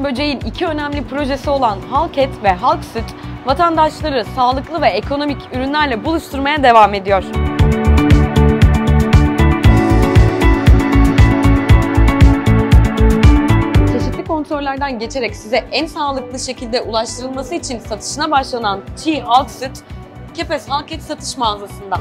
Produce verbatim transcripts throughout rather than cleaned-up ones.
Muhittin Böceğin iki önemli projesi olan Halk Et ve Halk Süt, vatandaşları sağlıklı ve ekonomik ürünlerle buluşturmaya devam ediyor. Çeşitli kontrollerden geçerek size en sağlıklı şekilde ulaştırılması için satışına başlanan çiğ halk süt, Kepez Halk Et satış mağazasında.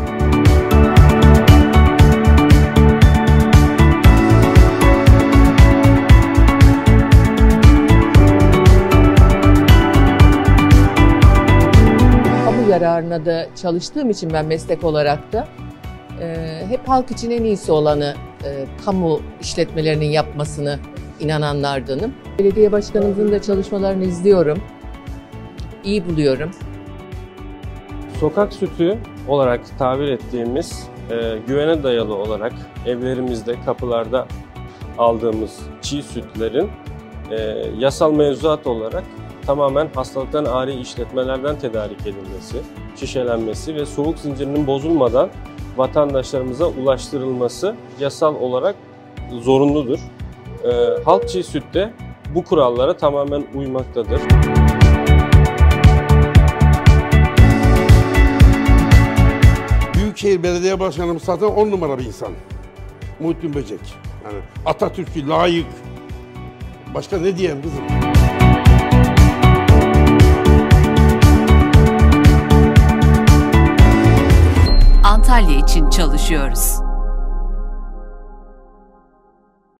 Yararına da çalıştığım için ben meslek olarak da e, hep halk için en iyisi olanı e, kamu işletmelerinin yapmasını inananlardanım. Belediye başkanımızın da çalışmalarını izliyorum, iyi buluyorum. Sokak sütü olarak tabir ettiğimiz e, güvene dayalı olarak evlerimizde, kapılarda aldığımız çiğ sütlerin e, yasal mevzuat olarak tamamen hastalıktan ari işletmelerden tedarik edilmesi, şişelenmesi ve soğuk zincirinin bozulmadan vatandaşlarımıza ulaştırılması yasal olarak zorunludur. E, halk çiğ süt de bu kurallara tamamen uymaktadır. Büyükşehir Belediye Başkanımız zaten on numara bir insan. Muhittin Böcek. Yani Atatürk'ü layık. Başka ne diyeyim kızım? Antalya için çalışıyoruz.